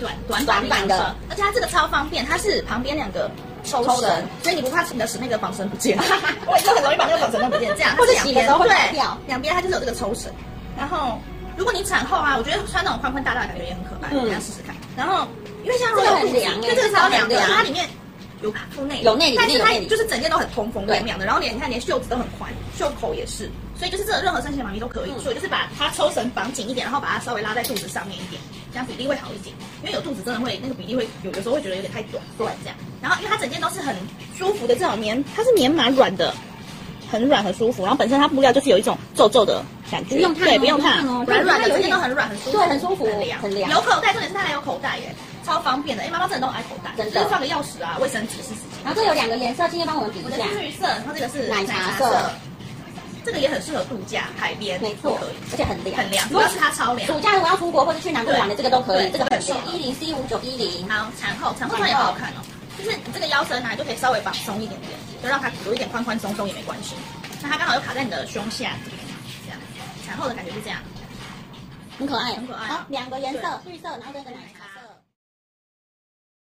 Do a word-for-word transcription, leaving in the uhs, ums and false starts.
短短短短的， 而且它这个超方便，它是旁边两个抽绳，所以你不怕你的使那个绑绳不见。我也是很容易把那个绑绳弄不见，这样或者洗的时候会跑掉。 两边它就是有这个抽绳，然后如果你产后啊，我觉得穿那种宽宽大大的感觉也很可爱，大家试试看。然后因为像如果有肚子，因为这个超凉的，它里面。有腹内有内里， 但是它就是整件都很通风亮亮的，然后连你看连袖子都很宽，袖口也是，所以就是这个任何身形的妈咪都可以，所以就是把它抽绳绑紧一点，然后把它稍微拉在肚子上面一点，这样比例会好一点。因为有肚子真的会那个比例会有有时候会觉得有点太短，对这样。然后因为它整件都是很舒服的这种棉，它是棉麻软的，很软很舒服。然后本身它布料就是有一种皱皱的感觉， 不用烫， 对，不用烫，软软的， 有整件都很软很舒服， 对，很舒服， 很凉， 很凉。 有口袋，重点是它还有口袋耶。超方便的，因为妈妈真的都很爱口袋， 真的， 就是放个钥匙啊、卫生纸、湿纸巾。 然后这有两个颜色，今天帮我们比一下。 我的是绿色，然后这个是奶茶色， 这个也很适合度假、海边， 没错， 可以， 而且很凉， 很凉。主要是它超凉。 暑假如果要出国或者去南部玩的，这个都可以，这个很适合。 一零 C 五九一零。 好，产后产后穿也好好看哦，就是你这个腰身啊，就可以稍微绑松一点点，就让它有一点宽宽松松也没关系。那它刚好又卡在你的胸下，这样，产后的感觉是这样， 很可爱， 很可爱。 好，两个颜色，绿色，然后这个奶茶。